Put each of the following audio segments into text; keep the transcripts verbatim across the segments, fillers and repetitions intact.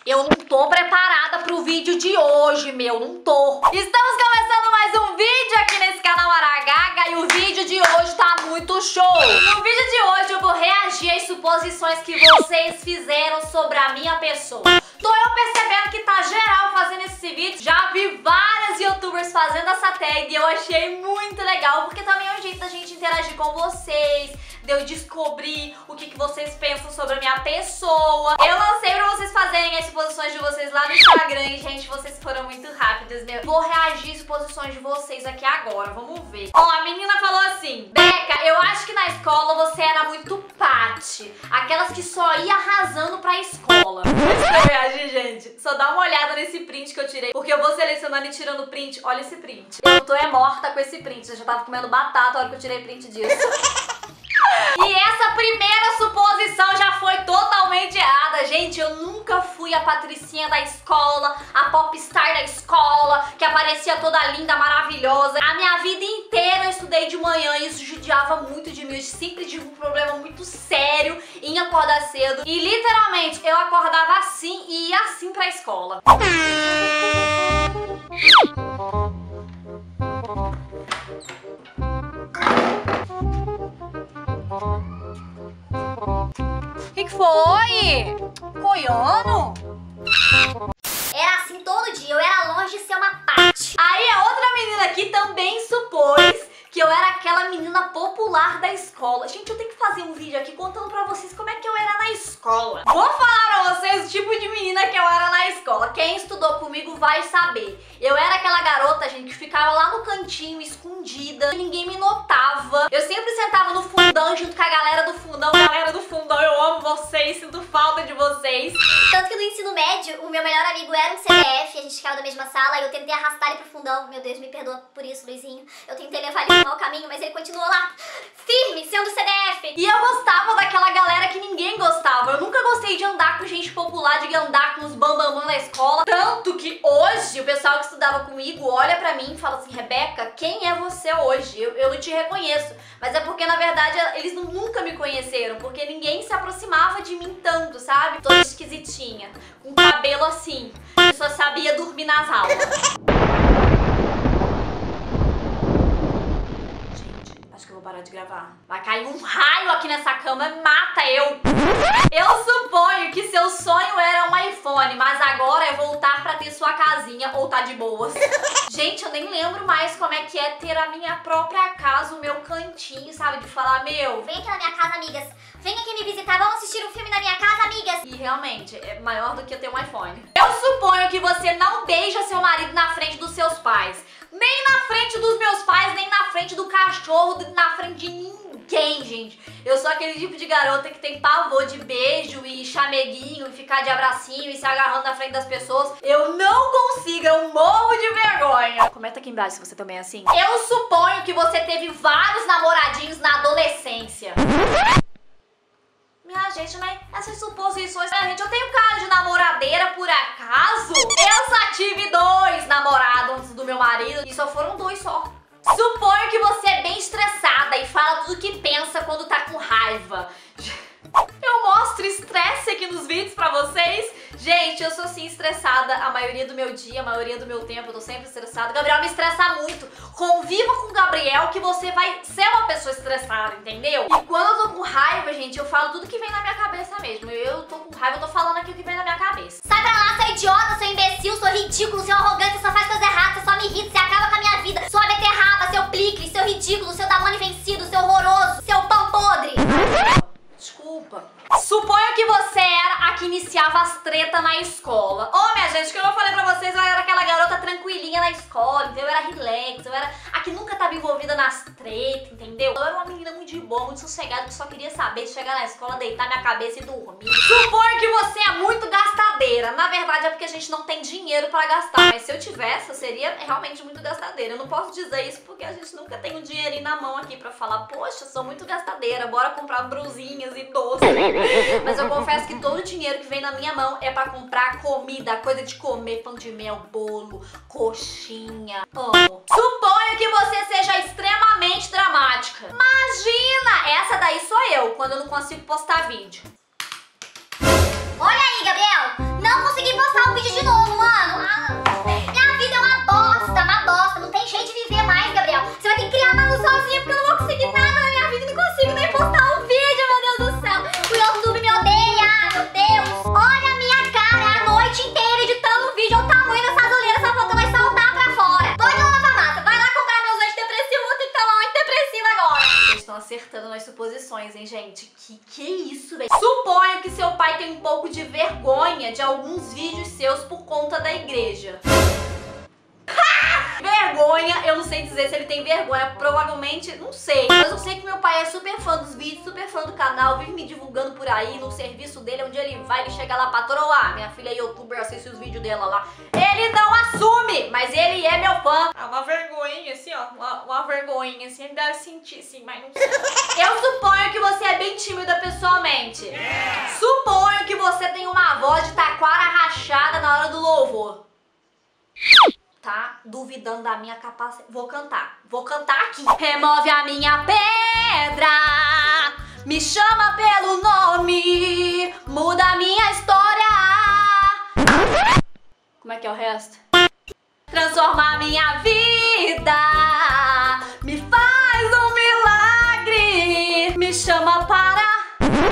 Eu não tô preparada pro vídeo de hoje, meu, não tô. Estamos começando mais um vídeo aqui nesse canal Aragaga e o vídeo de hoje tá muito show. No vídeo de hoje eu vou reagir às suposições que vocês fizeram sobre a minha pessoa. Tô eu percebendo que tá geral fazendo esse vídeo. Já vi várias youtubers fazendo essa tag e eu achei muito legal, porque também é um jeito da gente interagir com vocês, de eu descobrir o que, que vocês pensam sobre a minha pessoa. Eu lancei pra vocês fazerem as suposições de vocês lá no Instagram e, gente, vocês foram muito rápidos, meu. Vou reagir às suposições de vocês aqui agora, vamos ver. Ó, a menina falou assim: Beca, eu acho que na escola você era muito pate, aquelas que só ia arrasando pra escola. Antes de eu reagir, gente, só dá uma olhada nesse print que eu tirei, porque eu vou selecionando e tirando print. Olha esse print. Eu tô é morta com esse print, eu já tava comendo batata na hora que eu tirei print disso. E essa primeira suposição já foi totalmente errada, gente. Eu nunca fui a patricinha da escola, a popstar da escola, que aparecia toda linda, maravilhosa. A minha vida inteira eu estudei de manhã e isso judiava muito de mim. Eu sempre tive um problema muito sério em acordar cedo. E literalmente eu acordava assim e ia assim pra escola. O que, que foi? Coiano? Era assim todo dia, eu era longe de ser uma parte. Aí a outra menina aqui também supôs que eu era aquela menina popular da escola. Gente, eu tenho que fazer um vídeo aqui contando pra vocês como é que eu era na escola. Vou falar pra vocês o tipo de menina que eu era na escola. Quem estudou comigo vai saber. Eu era aquela garota, gente, que ficava lá no cantinho, escondida, e ninguém me notava. Eu sempre sentava no fundão junto com a galera do fundão. Galera do fundão, eu amo vocês, sinto falta de vocês. Tanto que no ensino médio, o meu melhor amigo era um C D F, a gente ficava na mesma sala, e eu tentei arrastar ele pro fundão. Meu Deus, me perdoa por isso, Luizinho. Eu tentei levar ele pro mau caminho, mas ele continuou lá, firme, sendo C D F. E eu gostava daquela galera que ninguém gostava. Eu nunca gostei de andar com gente popular, de andar com os bambamã na escola. Tanto que hoje, o pessoal que estudava comigo olha pra mim e fala assim: Rebeca, quem é você hoje? Eu, eu não te reconheço. Mas é porque, na verdade, eles nunca me conheceram, porque ninguém se aproximava de mim tanto, sabe? Toda esquisitinha, com cabelo assim, que só sabia dormir nas aulas. Acho que eu vou parar de gravar. Vai cair um raio aqui nessa cama e mata eu. Eu suponho que seu sonho era um iPhone, mas agora é voltar pra ter sua casinha ou tá de boas. Gente, eu nem lembro mais como é que é ter a minha própria casa, o meu cantinho, sabe? De falar, meu... Vem aqui na minha casa, amigas. Vem aqui me visitar, vamos assistir um filme na minha casa, amigas. E realmente, é maior do que eu ter um iPhone. Eu suponho que você não beija seu marido na frente dos seus pais. Nem na frente dos meus pais, nem na frente do cachorro, na frente de ninguém, gente. Eu sou aquele tipo de garota que tem pavor de beijo e chameguinho, e ficar de abracinho e se agarrando na frente das pessoas. Eu não consigo, eu morro de vergonha. Comenta aqui embaixo se você também é assim. Eu suponho que você teve vários namoradinhos na adolescência. Minha gente, mas essas suposições... Minha gente, eu tenho cara de namoradeira por acaso? Eu só tive dois namorados antes do meu marido e só foram dois só. Suponho que você é bem estressada e fala tudo que pensa quando tá com raiva. Eu mostro estresse aqui nos vídeos pra vocês. Gente, eu sou assim estressada a maioria do meu dia, a maioria do meu tempo, eu tô sempre estressada. O Gabriel me estressa muito. Conviva com o Gabriel que você vai ser uma pessoa estressada, entendeu? E quando eu tô com raiva, gente, eu falo tudo que vem na minha cabeça mesmo. Eu tô com raiva, eu tô falando aqui o que vem na minha cabeça. Sai pra lá, seu idiota, seu imbecil, seu ridículo, seu arrogante, você só faz coisa errada, você só me irrita, você acaba com a minha vida. Sua beterraba, seu plicre, seu ridículo, seu Danone vencido, seu horroroso, seu pão podre. Desculpa. Suponho que você era a que iniciava as tretas na escola. Ô, oh, minha gente, que eu não falei pra vocês, eu era aquela garota tranquilinha na escola, entendeu? Eu era relax, eu era a que nunca tava envolvida nas tretas, entendeu? Eu era uma menina muito de boa, muito sossegada, que só queria saber de chegar na escola, deitar minha cabeça e dormir. Suponho que você é muito gastadeira. Na verdade é porque a gente não tem dinheiro pra gastar, mas se eu tivesse, eu seria realmente muito gastadeira. Eu não posso dizer isso porque a gente nunca tem um dinheirinho na mão aqui pra falar: poxa, sou muito gastadeira, bora comprar brusinhas e doces. Mas eu confesso que todo o dinheiro que vem na minha mão é pra comprar comida, coisa de comer, pão de mel, bolo, coxinha. Amo. Suponho que você seja extremamente dramática. Imagina! Essa daí sou eu, quando eu não consigo postar vídeo. Olha aí, Gabriel! Não consegui postar expressões, hein, gente? Que que isso, velho? Suponho que seu pai tem um pouco de vergonha de alguns vídeos seus por conta da igreja. Vergonha, eu não sei dizer se ele tem vergonha, provavelmente, não sei. Mas eu sei que meu pai é super fã dos vídeos, super fã do canal, vive me divulgando por aí, no serviço dele, onde ele vai, ele chega lá, patroa, ah, minha filha é youtuber, assiste os vídeos dela lá. Ele não assume, mas ele é meu fã. É uma vergonha, assim, ó, uma, uma vergonha, assim, ele deve sentir, assim, mas não sei. Eu suponho que você é bem tímida pessoalmente. Yeah. Suponho que você tem uma voz de taquara rachada na hora do louvor. Tá duvidando da minha capacidade. Vou cantar. Vou cantar aqui. Remove a minha pedra, me chama pelo nome, muda a minha história. Como é que é o resto? Transforma a minha vida, me faz um milagre, me chama para...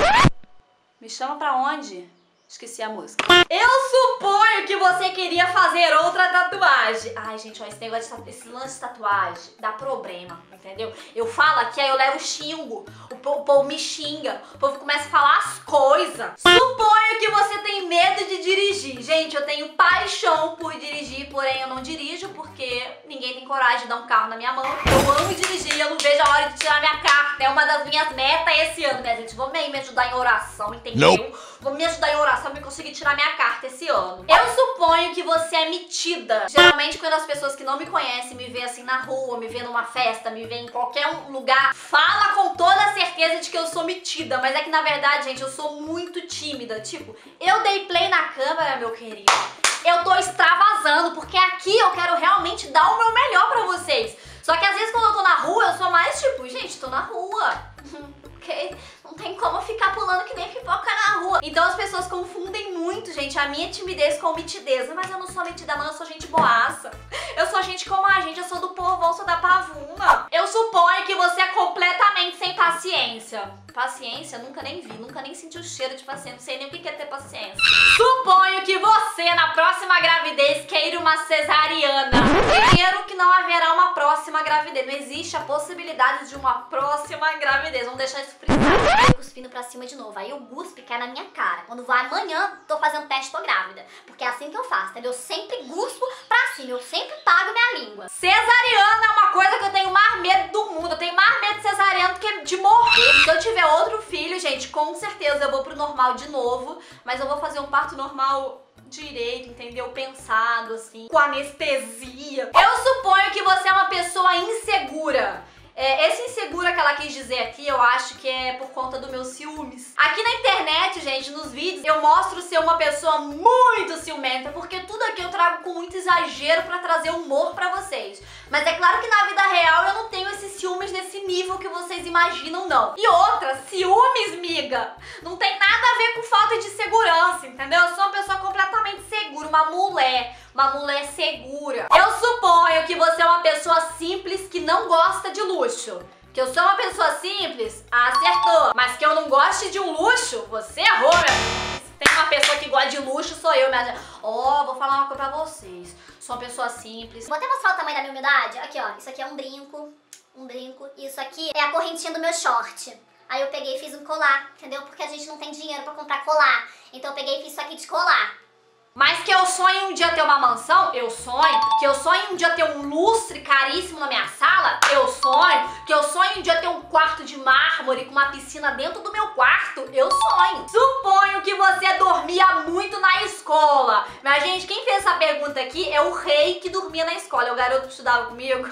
Me chama pra onde? Esqueci a música. Eu suponho que você queria fazer outra tatuagem. Ai, gente, ó, esse negócio de tatu... esse lance de tatuagem dá problema, entendeu? Eu falo aqui, aí eu levo xingo. O povo, o povo me xinga. O povo começa a falar as coisas. Suponho que você tem medo de dirigir. Gente, eu tenho paixão por dirigir, porém eu não dirijo porque ninguém tem coragem de dar um carro na minha mão. Eu amo dirigir, eu não vejo a hora de tirar minha carta. É uma das minhas metas esse ano, né, gente? Vou me ajudar em oração, entendeu? Não. Vou me ajudar em oração pra conseguir tirar minha carta esse ano. Eu suponho que você é metida. Geralmente quando as pessoas que não me conhecem me veem assim na rua, me veem numa festa, me veem em qualquer lugar, fala com toda a certeza de que eu sou metida. Mas é que na verdade, gente, eu sou muito tímida. Tipo, eu dei play na câmera, meu querido. Eu tô extravasando, porque aqui eu quero realmente dar o meu melhor pra vocês. Só que às vezes quando eu tô na rua, eu sou mais tipo, gente, tô na rua. Porque não tem como ficar pulando que nem pipoca na rua. Então as pessoas confundem muito, gente, a minha timidez com mitidez. Mas eu não sou metida, não, eu sou gente boaça. Eu sou gente como a gente, eu sou do povão, sou da pavuna. Eu suponho que você é completamente sem paciência. Paciência? Nunca nem vi, nunca nem senti o cheiro de paciência, não sei nem o que é ter paciência. Suponho que você, na próxima gravidez, queira uma cesariana. Primeiro que não haverá uma próxima gravidez, não existe a possibilidade de uma próxima gravidez, vamos deixar isso frisado. Eu cuspindo pra cima de novo, aí o guspe cai na minha cara. Quando vai amanhã, tô fazendo teste, tô grávida. Porque é assim que eu faço, entendeu? Eu sempre guspo pra cima, eu sempre pago minha língua. Cesariana é uma coisa que eu tenho mais medo do mundo, eu tenho mais medo de cesariana do que de morrer. Se eu tiver outro filho, gente, com certeza eu vou pro normal de novo, mas eu vou fazer um parto normal direito, entendeu? Pensado, assim, com anestesia. Eu suponho que você é uma pessoa insegura. É, esse insegura que ela quis dizer aqui, eu acho que é por conta dos meus ciúmes. Aqui na internet, gente, nos vídeos, eu mostro ser uma pessoa muito ciumenta, porque tudo aqui eu trago com muito exagero pra trazer humor pra vocês. Mas é claro que na vida real eu não tenho esses ciúmes nesse nível que vocês imaginam, não. E outra, ciúmes, miga, não tem nada a ver com falta de segurança, entendeu? Eu sou uma pessoa completamente segura, uma mulher, uma mulher segura. Eu suponho que você é uma pessoa simples que não gosta de luxo. Que eu sou uma pessoa simples, acertou. Mas que eu não goste de um luxo, você errou, meu filho. Se tem uma pessoa que gosta de luxo, sou eu, minha gente. Ó, oh, vou falar uma coisa pra vocês. Sou uma pessoa simples. Vou até mostrar o tamanho da minha humildade. Aqui, ó. Isso aqui é um brinco. Um brinco. E isso aqui é a correntinha do meu short. Aí eu peguei e fiz um colar, entendeu? Porque a gente não tem dinheiro pra comprar colar. Então eu peguei e fiz isso aqui de colar. Mas que eu sonho um dia ter uma mansão, eu sonho. Que eu sonho um dia ter um lustre caríssimo na minha sala, eu sonho. Que eu sonho um dia ter um quarto de mármore com uma piscina dentro do meu quarto, eu sonho. Suponho que você dormia muito na escola. Mas, gente, quem fez essa pergunta aqui é o rei que dormia na escola. É o garoto que estudava comigo.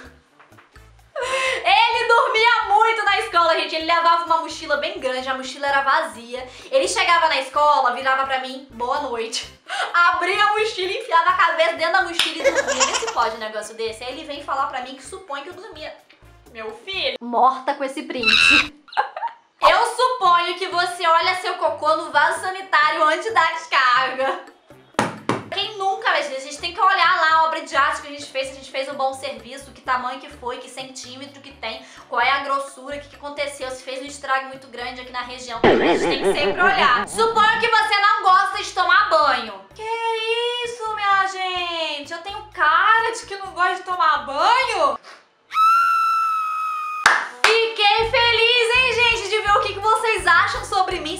Ele dormia muito na escola, gente. Ele levava uma mochila bem grande, a mochila era vazia. Ele chegava na escola, virava pra mim, boa noite. Abria a mochila, enfiava a cabeça dentro da mochila e dormia. Vê se pode um negócio desse. Aí ele vem falar pra mim que supõe que eu dormia. Meu filho, morta com esse print. Eu suponho que você olha seu cocô no vaso sanitário antes da descarga. Quem nunca, a gente tem que olhar lá a obra de arte que a gente fez, se a gente fez um bom serviço, que tamanho que foi, que centímetro que tem, qual é a grossura, o que, que aconteceu, se fez um estrago muito grande aqui na região. A gente tem que sempre olhar. Suponho que você não gosta de tomar banho. Que isso, minha gente? Eu tenho cara de que não gosto de tomar banho? Fiquei feliz, hein, gente, de ver o que, que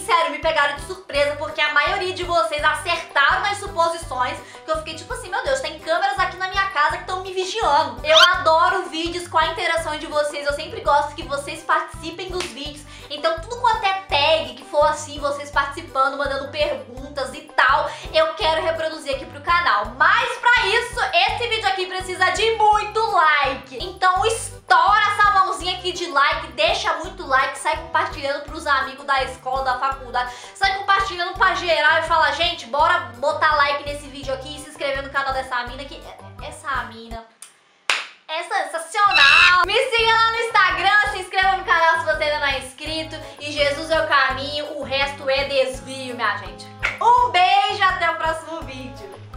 sério, me pegaram de surpresa, porque a maioria de vocês acertaram nas suposições, que eu fiquei tipo assim, meu Deus, tem câmeras aqui na minha casa que estão me vigiando. Eu adoro vídeos com a interação de vocês, eu sempre gosto que vocês participem dos vídeos. Então tudo quanto é tag que for assim, vocês participando, mandando perguntas e tal, eu quero reproduzir aqui pro canal. Mas pra isso, esse vídeo aqui precisa de muito like. Então estoura essa mãozinha aqui de like, deixa muito like, sai compartilhando pros amigos da escola, da faculdade, sai compartilhando pra geral e fala, gente, bora botar like nesse vídeo aqui e se inscrever no canal dessa mina que... Essa mina... é sensacional! Me siga lá no Instagram, se inscreva no canal se você ainda não é inscrito. E Jesus é o caminho, o resto é desvio, minha gente. Um beijo, até o próximo vídeo.